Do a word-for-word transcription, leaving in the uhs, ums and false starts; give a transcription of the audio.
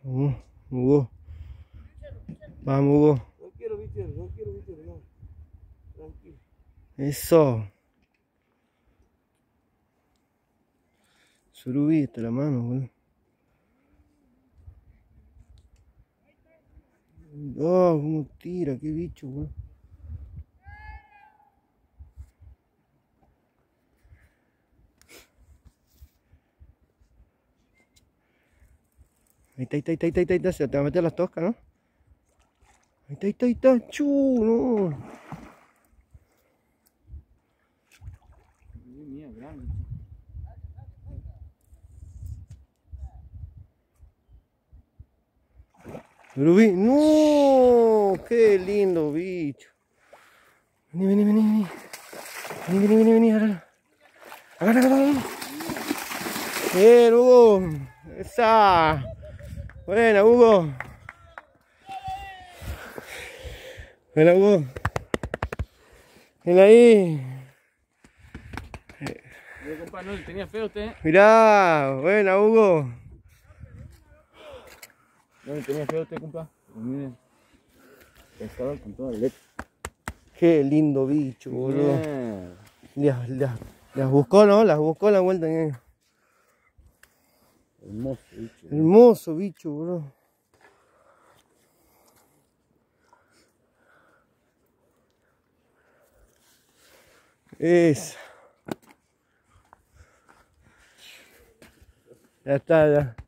Vamos, Hugo. Vamos, Hugo. No quiero bichos, no quiero bichos, no. Tranquilo. Eso. Surubí, hasta la mano, boludo. Oh, cómo tira, qué bicho, boludo. Ahí está, ahí está, ahí está, ahí está, ahí está, se te va a meter las toscas, ¿no? Ahí está, ahí está, ahí está, chu, no. Mía, grande. Surubí, no, qué lindo bicho. Vení, vení, vení, vení. Vení, vení, vení, vení, agarra. Agarra, agarra, agarra. Bien, Hugo. Esa. Buena, Hugo. Buena, Hugo. Ven ahí. Mira, compa, no le tenía feo usted, ¿eh? Mirá, buena, Hugo. No le tenía feo usted, compa. Miren. Pescador con toda la leche. Qué lindo bicho, boludo. Bien. Las, las, las buscó, ¿no? Las buscó a la vuelta. ¿Eh? Hermoso bicho. Hermoso bicho, boludo. Es. Ya está, ya.